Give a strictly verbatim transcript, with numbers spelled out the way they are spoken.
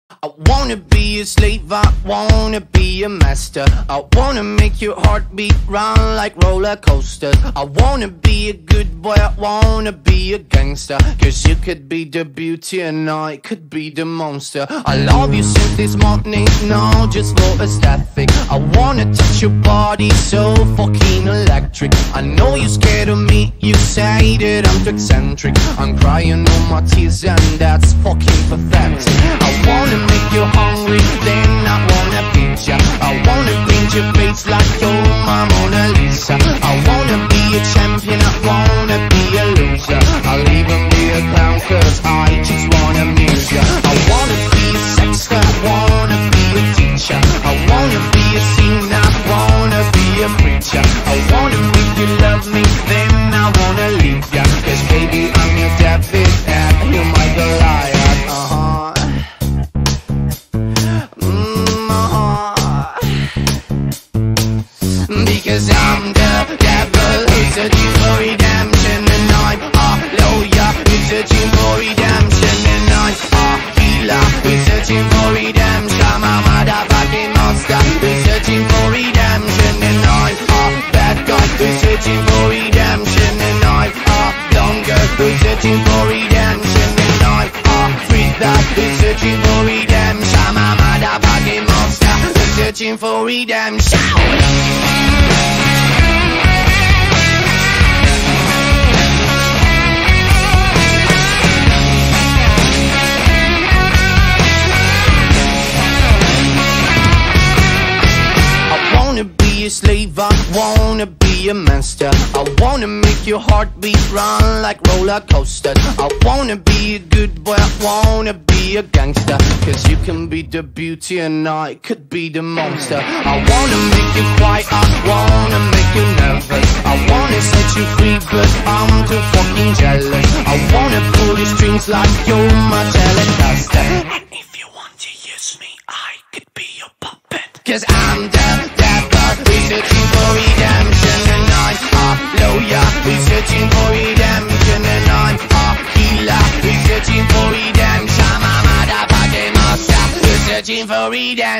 I wanna be a slave, I wanna be a master. I wanna make your heartbeat run like roller coasters. I wanna be a good boy, I wanna be a gangster. Cause you could be the beauty and I could be the monster. I love you since this morning, no, just for aesthetic. I wanna touch your body so fucking electric. I know you're scared of me, you say that I'm too eccentric. I'm crying all my tears and that's fucking pathetic. I wanna make you hungry, then I wanna feed ya. I wanna paint your face like you're my Mona Lisa. I wanna be a champion, I wanna be a loser. I'll even be a clown cause I just wanna amuse ya. I wanna be a sexter, I wanna be a teacher. I wanna be a singer, I wanna be a preacher. I wanna make you love me, then I wanna leave ya. Cause baby I'm your David and you're my Goliath. Uh-huh. Because I'm the devil who's searching for redemption. And I'm a lawyer who's searching for redemption. And I'm a healer who's searching for redemption. I'm a motherfucking monster who's searching for redemption. And I'm a bad guy who's searching for redemption. And I'm a dumb girl who's searching for redemption. And I'm a freak that who's searching for redemption. I'm a motherfucking monster who's searching for redemption. Slave, I wanna be a master. I wanna make your heartbeat run like roller coasters. I wanna be a good boy, I wanna be a gangster. Cause you can be the beauty and I could be the monster. I wanna make you quiet, I wanna make you nervous. I wanna set you free but I'm too fucking jealous. I wanna pull your strings like you're my telecaster. And if you want to use me, I could be your puppet. Cause I'm the devil who's searching for redemption. And I'm a lawyer who's searching for redemption. And I'm a healer who's searching for redemption. I'm a motherfucking monster who's searching for redemption.